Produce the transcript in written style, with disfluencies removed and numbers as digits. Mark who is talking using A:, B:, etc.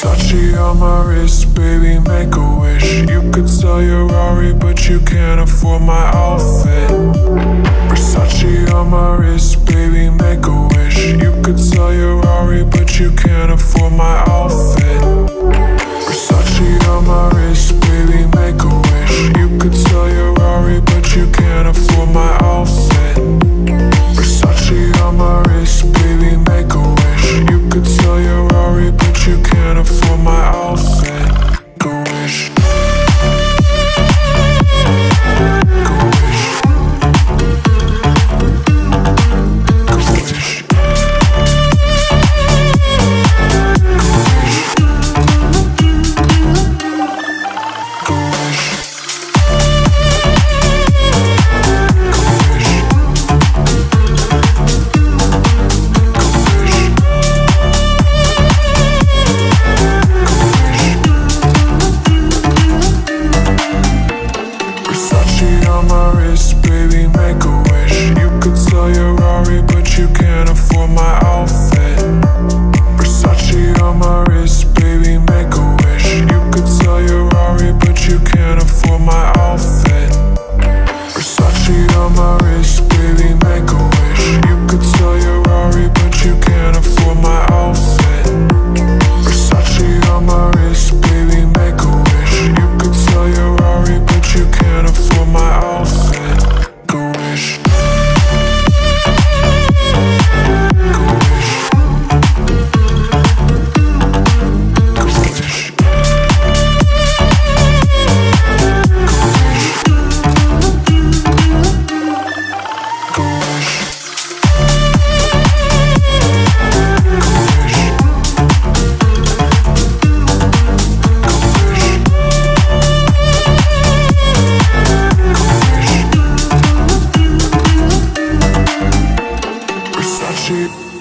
A: Versace on my wrist, baby, make a wish. You could sell your Rari, but you can't afford my outfit. Versace on my wrist, baby, make a wish. You could sell your Rari, but you can't afford my outfit. Versace on my wrist, baby, make a wish. You could sell your Rari, but you can't afford my outfit. Versace on my wrist, baby, make a wish. You could sell your Rari, but you can't afford my outfit. Go wish. Go wish. Go wish. Go wish. Versace on my wrist, baby, make a wish. You could sell your Rari, but you can't afford my outfit. Versace on my wrist, baby, make a wish. You could sell your Rari, but you can't afford my outfit. Versace on my wrist, baby, make a wish. You could sell your Rari, but you can't afford my outfit. Versace on my wrist, baby, make a wish. You could sell your Rari, but you can't afford my outfit. Go wish. Go wish. Go wish. Go wish. Versace.